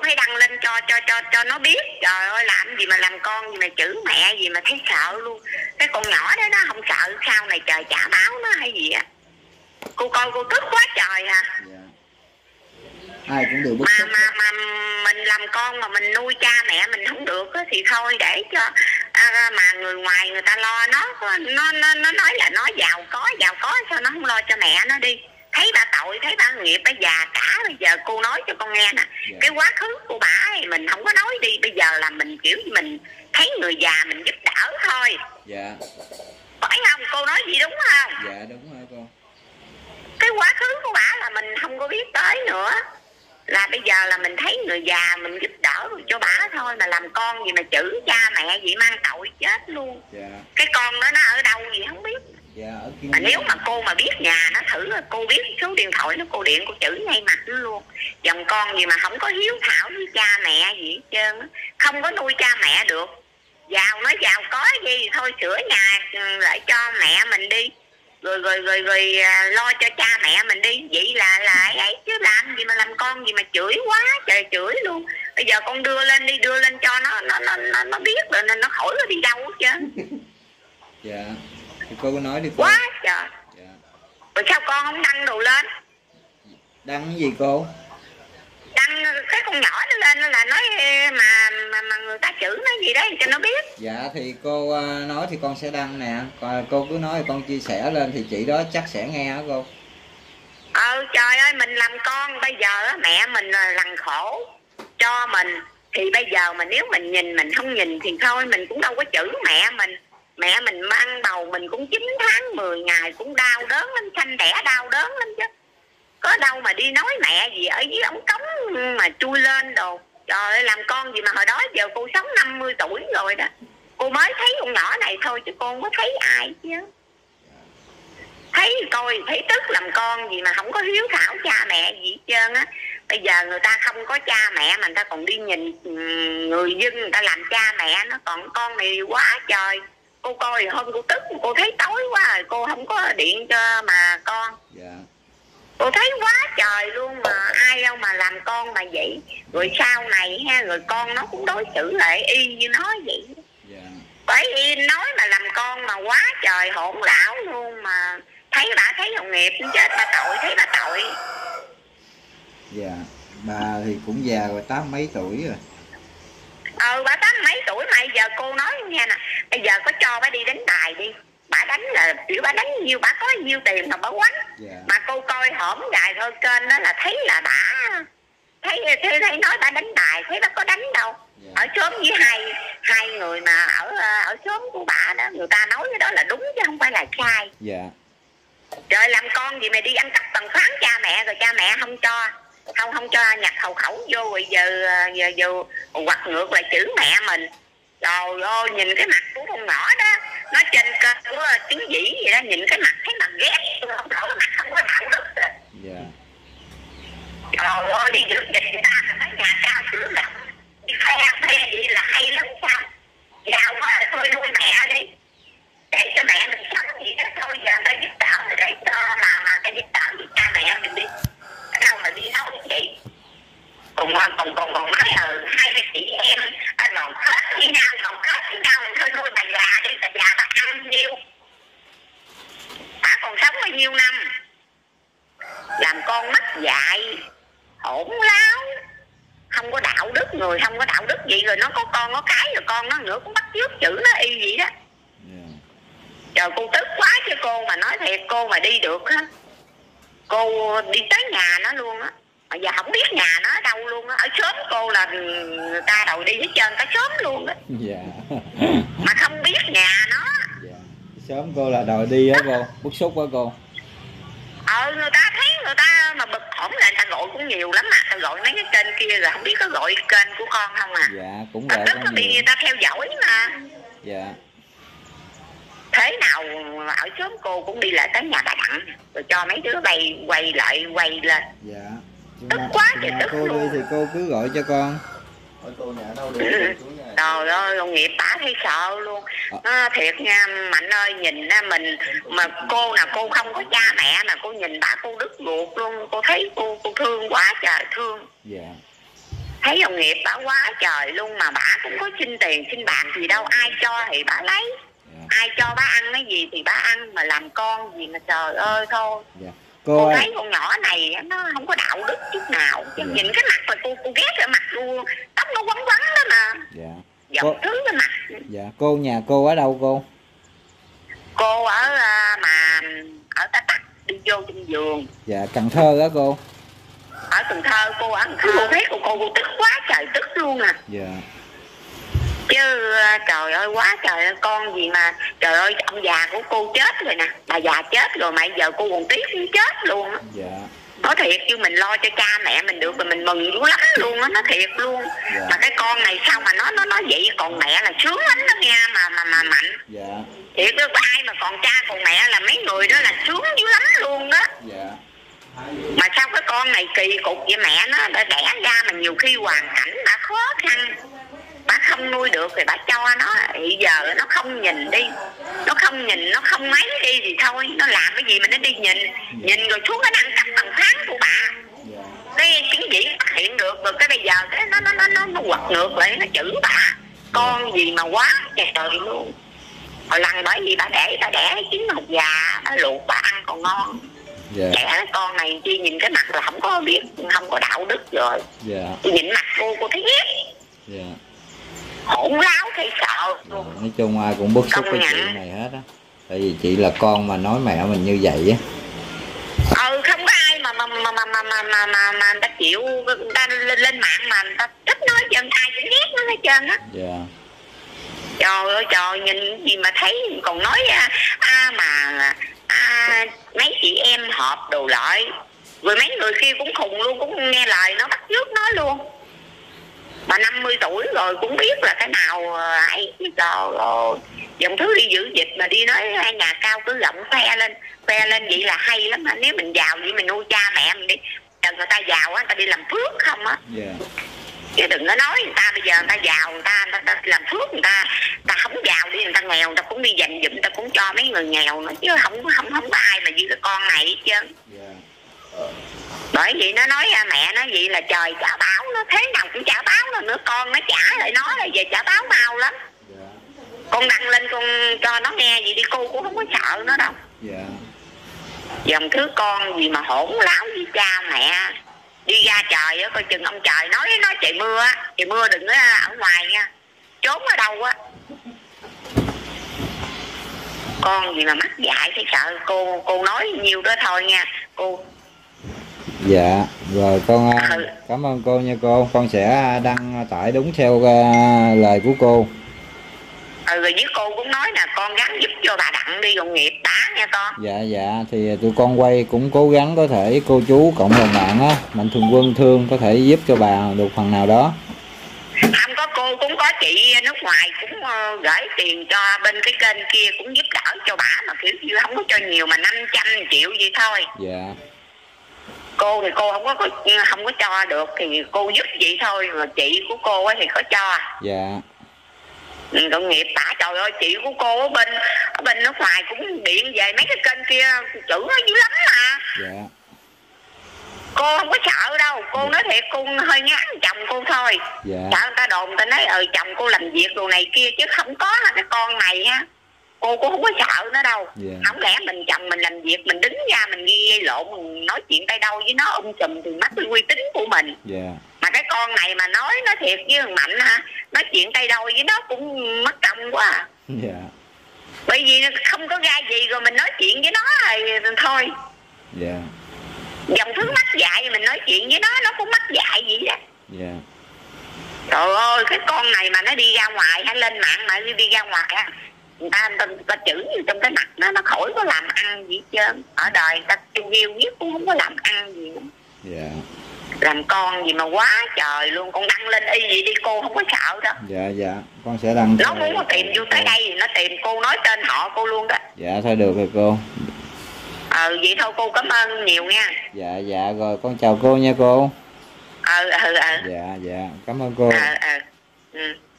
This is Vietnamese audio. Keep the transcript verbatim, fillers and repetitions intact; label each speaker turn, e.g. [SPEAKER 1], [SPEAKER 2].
[SPEAKER 1] phải đăng lên cho cho cho cho nó biết. Trời ơi, làm gì mà làm con gì mà chửi mẹ gì mà thấy sợ luôn. Cái con nhỏ đó nó không sợ sau này trời trả báo nó hay gì á. Cô coi cô tức quá trời à.
[SPEAKER 2] Dạ. Ai cũng đều bức
[SPEAKER 1] mà
[SPEAKER 2] xúc
[SPEAKER 1] mà mà mình làm con mà mình nuôi cha mẹ mình không được á, thì thôi để cho à, mà người ngoài người ta lo nó nó nó nó nói là nó giàu có giàu có sao nó không lo cho mẹ nó đi. Thấy bà tội, thấy bà nghiệp, bà già cả. Bây giờ cô nói cho con nghe nè, yeah. Cái quá khứ của bà ấy, mình không có nói đi. Bây giờ là mình kiểu như mình thấy người già mình giúp đỡ thôi.
[SPEAKER 2] Dạ.
[SPEAKER 1] Phải không? Cô nói gì đúng không?
[SPEAKER 2] Dạ đúng rồi cô.
[SPEAKER 1] Cái quá khứ của bà là mình không có biết tới nữa. Là bây giờ là mình thấy người già mình giúp đỡ cho bà thôi. Mà làm con gì mà chửi cha mẹ gì mang tội chết luôn.
[SPEAKER 2] Dạ.
[SPEAKER 1] Cái con đó nó ở đâu gì không biết.
[SPEAKER 2] Dạ, ở
[SPEAKER 1] mà nếu mà cô mà biết nhà nó thử, cô biết số điện thoại nó, cô điện cô chửi ngay mặt nó luôn. Dòng con gì mà không có hiếu thảo với cha mẹ gì hết trơn á, không có nuôi cha mẹ được. Giàu nói giàu có gì thôi sửa nhà lại cho mẹ mình đi, rồi rồi rồi rồi lo cho cha mẹ mình đi. Vậy là là ấy chứ làm gì mà làm con gì mà chửi quá trời chửi luôn. Bây giờ con đưa lên đi, đưa lên cho nó nó nó nó, nó biết rồi nên nó khỏi nó đi đâu hết trơn.
[SPEAKER 2] Dạ. Thì cô có nói đi cô.
[SPEAKER 1] Quá trời.
[SPEAKER 2] Dạ.
[SPEAKER 1] Rồi sao con không đăng đồ lên?
[SPEAKER 2] Đăng cái gì cô?
[SPEAKER 1] Đăng cái con nhỏ nó lên là nói mà mà, mà người ta chửi nó gì đấy cho nó biết.
[SPEAKER 2] Dạ thì cô nói thì con sẽ đăng nè. Còn cô cứ nói thì con chia sẻ lên thì chị đó chắc sẽ nghe hả cô?
[SPEAKER 1] Ờ trời ơi, mình làm con bây giờ mẹ mình là lằn khổ cho mình. Thì bây giờ mà nếu mình nhìn mình không nhìn thì thôi, mình cũng đâu có chửi mẹ mình. Mẹ mình mang bầu mình cũng chín tháng mười ngày cũng đau đớn lắm, sanh đẻ đau đớn lắm chứ. Có đâu mà đi nói mẹ gì ở dưới ống cống mà chui lên đồ. Trời ơi, làm con gì mà hồi đó giờ cô sống năm mươi tuổi rồi đó. Cô mới thấy con nhỏ này thôi chứ cô không có thấy ai chứ. Thấy coi thấy tức làm con gì mà không có hiếu thảo cha mẹ gì hết trơn á. Bây giờ người ta không có cha mẹ mà người ta còn đi nhìn người dân người ta làm cha mẹ nó, còn con này quá trời. Cô coi hôm cô tức cô thấy tối quá rồi cô không có điện cho mà con.
[SPEAKER 2] Dạ.
[SPEAKER 1] Cô thấy quá trời luôn mà ai đâu mà làm con mà vậy. Rồi sau này ha, rồi con nó cũng đối xử lại y như nó vậy.
[SPEAKER 2] Dạ.
[SPEAKER 1] Bởi vì nói mà làm con mà quá trời hỗn lão luôn mà. Thấy bà thấy đồng nghiệp chết bà tội, thấy bà tội.
[SPEAKER 2] Dạ. Bà thì cũng già rồi, tám mấy tuổi rồi.
[SPEAKER 1] Ờ bà tám mấy tuổi mà giờ cô nói nghe nè, bây giờ có cho bà đi đánh bài đi. Bà đánh là kiểu bà đánh nhiêu bà có nhiêu tiền mà bà quánh. Yeah. Mà cô coi hổm gài thôi kênh đó là thấy là bà thấy thấy, thấy nói bà đánh bài, thấy bà có đánh đâu. Yeah. Ở xóm với hai hai người mà ở ở xóm của bà đó, người ta nói cái đó là đúng chứ không phải là sai.
[SPEAKER 2] Dạ. Yeah.
[SPEAKER 1] Trời làm con gì mày đi ăn cắp tầng khoáng cha mẹ rồi cha mẹ không cho, không không cho nhập hộ khẩu vô, rồi giờ giờ giờ hoặc ngược lại chửi mẹ mình. Trời ơi, nhìn cái mặt của con nhỏ đó, nó trên cơ của tiếng dĩ vậy đó, nhìn cái mặt thấy mặt ghét, không đổ mặt không có đạo đức rồi.
[SPEAKER 2] Dạ.
[SPEAKER 1] Trời ơi, đi được nhìn người ta thấy nhà cao sửa lắm, đi khoe khoe vậy là hay lắm sao? Giàu quá là thôi nuôi mẹ đi, để cho mẹ mình sống gì đó thôi, giờ ta giúp đỡ rồi để cho mà mà ta giúp đỡ với cha mẹ mình đi, ở đâu mà đi nói vậy? Cùng cùng cùng cùng nói ờ hai cái chị em anh còn hết với nhau, còn hết với nhau thôi nuôi bà già đi, bà già bà ăn nhiêu, bà còn sống bao nhiêu năm, làm con mất dạy, hỗn láo, không có đạo đức, người không có đạo đức gì, rồi nó có con có cái rồi con nó nữa cũng bắt chước chữ nó y vậy đó. Yeah. Trời cô tức quá chứ cô mà nói thiệt, cô mà đi được á, cô đi tới nhà nó luôn á. Mà giờ không biết nhà nó ở đâu luôn á. Ở xóm cô là người ta đòi đi hết trơn cả xóm luôn á.
[SPEAKER 2] Dạ.
[SPEAKER 1] Mà không biết nhà nó.
[SPEAKER 2] Dạ. Xóm cô là đòi đi á cô, bức xúc quá cô.
[SPEAKER 1] Ờ người ta thấy người ta mà bực hổn là người ta gọi cũng nhiều lắm mà. Ta gọi mấy cái kênh kia rồi không biết có gọi kênh của con không à.
[SPEAKER 2] Dạ cũng gọi
[SPEAKER 1] con nhiều. Bị người ta theo dõi mà.
[SPEAKER 2] Dạ.
[SPEAKER 1] Thế nào ở xóm cô cũng đi lại tới nhà bà Đặng rồi cho mấy đứa bay quay lại quay lên.
[SPEAKER 2] Dạ.
[SPEAKER 1] Tức mà, quá trời tức
[SPEAKER 2] cô
[SPEAKER 1] luôn.
[SPEAKER 2] đi thì cô cứ gọi cho con.
[SPEAKER 3] Hỏi cô nhà đâu đi.
[SPEAKER 1] Ừ. Trời ơi, đồng nghiệp bả thấy sợ luôn. À, thiệt nha Mạnh ơi, nhìn á mình mà cô nào cô không có cha mẹ mà cô nhìn bả cô đứt ruột luôn, cô thấy cô cô thương quá trời thương.
[SPEAKER 2] Dạ.
[SPEAKER 1] Thấy thấy ông Nghiệp bả quá trời luôn, mà bả cũng có xin tiền xin bạc gì đâu, ai cho thì bả lấy. Yeah. Ai cho bả ăn cái gì thì bả ăn, mà làm con gì mà trời ơi thôi. Yeah. Cô, cô thấy con nhỏ này nó không có đạo đức chút nào. Chứ yeah. Nhìn cái mặt mà cô cô ghét cái mặt cô, tóc nó quấn quấn đó mà. Dạ. Giọng thứ cái mặt.
[SPEAKER 2] Dạ. Cô nhà cô ở đâu cô?
[SPEAKER 1] Cô ở mà ở Tà Tắc, đi vô trên giường.
[SPEAKER 2] Dạ. Cần Thơ đó cô?
[SPEAKER 1] Ở Cần Thơ. Cô ở Cần Thơ. Cô thấy cô, cô, cô tức quá trời tức luôn à. Dạ. Chứ trời ơi quá trời ơi, con gì mà trời ơi, ông già của cô chết rồi nè, bà già chết rồi mà giờ cô còn tiếc cũng chết luôn á. Dạ. Nói thiệt, chứ mình lo cho cha mẹ mình được rồi mình mừng dữ lắm luôn á, nó thiệt luôn. Dạ. Mà cái con này sao mà nó nó nói vậy, còn mẹ là sướng lắm đó nghe, mà mà mà mạnh. Dạ. Thiệt đó, ai mà còn cha còn mẹ là mấy người đó là sướng dữ lắm luôn đó. Dạ. Mà sao cái con này kỳ cục vậy, mẹ nó đã đẻ ra mà nhiều khi hoàn cảnh đã khó khăn, bà không nuôi được thì bà cho nó, bây giờ nó không nhìn đi, nó không nhìn, nó không mấy đi thì thôi, nó làm cái gì mà nó đi nhìn, nhìn rồi xuống cái đăng cấp bằng tháng của bà, cái chứng chỉ phát hiện được, rồi cái bây giờ cái nó nó nó nó nó quật ngược lại, nó chửi bà, con gì mà quá trời luôn. Hồi lần bởi vì bà đẻ, bà đẻ trứng hột già, bà luộc bà ăn còn ngon. Yeah. Đẻ cái con này chi nhìn cái mặt là không có biết, không có đạo đức rồi. Yeah. Nhìn mặt cô, cô thấy ghét. Yeah. Hỗn láo thấy sợ luôn.
[SPEAKER 2] Yeah. Nói chung ai cũng bức xúc cái chuyện này hết á. Tại vì chị là con mà nói mẹ mình như vậy á.
[SPEAKER 1] Ừ, không có ai mà mà mà mà mà mà mà, mà, mà người ta chịu, người ta lên, lên mạng mà người ta thích nói chân, ai cũng ghét nó hết trơn á. Dạ. Trời ơi trời, nhìn gì mà thấy còn nói à, à mà à, mấy chị em họp đồ lại, rồi mấy người kia cũng khùng luôn, cũng nghe lời nó, bắt chước nó luôn. Mà năm mươi tuổi rồi cũng biết là cái nào ấy. Trời ơi, dòng thứ đi giữ dịch mà đi nói hai nhà cao cứ rộng khoe lên, khoe lên vậy là hay lắm. Nếu mình giàu vậy mình nuôi cha mẹ mình đi, chờ người ta giàu á, người ta đi làm phước không á. Yeah. Chứ đừng có nói người ta bây giờ người ta giàu, người ta, người ta, người ta làm phước, người ta, người ta không giàu đi, người ta nghèo, người ta cũng đi dành dụm, người ta cũng cho mấy người nghèo nữa, chứ không không không có ai mà như cái con này hết trơn. Yeah. Bởi vậy nó nói mẹ nó vậy là trời trả báo nó, thế nào cũng trả báo nó nữa, con nó trả lại nó là về trả báo mau lắm. Yeah. Con đăng lên con cho nó nghe gì đi, cô cũng không có sợ nó đâu. Yeah. Dòng thứ con gì mà hỗn láo với cha mẹ, đi ra trời á, coi chừng ông trời nói nói trời mưa á, trời mưa đừng có ở ngoài nha, trốn ở đâu á. Con gì mà mắc dại thấy sợ, cô cô nói nhiều đó thôi nha cô.
[SPEAKER 2] Dạ rồi con ừ. Cảm ơn cô nha cô, con sẽ đăng tải đúng theo uh, lời của cô.
[SPEAKER 1] Ừ, rồi với cô cũng nói là con gắng giúp cho bà Đặng đi dọn nghiệp đá nha con.
[SPEAKER 2] Dạ dạ thì tụi con quay cũng cố gắng có thể cô chú cộng đồng mạng á, mạnh thường quân thương có thể giúp cho bà được phần nào đó.
[SPEAKER 1] Không có, cô cũng có chị nước ngoài cũng uh, gửi tiền cho bên cái kênh kia cũng giúp đỡ cho bà, mà kiểu như không có cho nhiều mà năm trăm triệu gì thôi. Dạ. Cô thì cô không có không có cho được thì cô giúp vậy thôi, mà chị của cô ấy thì có cho. Dạ. Tội nghiệp bả, trời ơi chị của cô ở bên ở bên nước ngoài cũng điện về mấy cái kênh kia chữ nó dữ lắm mà. Dạ. Cô không có sợ đâu, cô nói thiệt cô hơi ngán chồng cô thôi. Dạ. Sợ người ta đồn người ta nói ờ chồng cô làm việc đồ này kia, chứ không có cái con này á, cô cũng không có sợ nó đâu. Yeah. Không lẽ mình chồng mình làm việc mình đứng ra mình ghi gây lộn, mình nói chuyện tay đâu với nó um sùm thì mất cái uy tín của mình. Yeah. Mà cái con này mà nói nó thiệt với thằng Mạnh ha, nói chuyện tay đâu với nó cũng mất công quá à. Yeah. Bởi vì không có ra gì rồi mình nói chuyện với nó thì thôi. Yeah. Dòng thứ mắc dạy mình nói chuyện với nó, nó cũng mắc dạy vậy đó. Yeah. Trời ơi cái con này mà nó đi ra ngoài hay lên mạng mà đi ra ngoài á, người ta, người ta chửi như trong cái mặt nó, nó khỏi có làm ăn gì hết trơn. Ở đời người ta yêu nhất cũng không có làm ăn gì nữa. Yeah. Làm con gì mà quá trời luôn, con đăng lên y gì đi cô không có sợ đâu. Dạ dạ con sẽ đăng. Nó muốn có tìm vô tới đây thì nó tìm cô, nói tên họ cô luôn đó. Dạ thôi được rồi cô. Ờ vậy thôi cô, cảm ơn nhiều nha. Dạ dạ rồi con chào cô nha cô. Ờ ờ ờ. Dạ dạ cảm ơn cô. Ờ ờ. Ừ.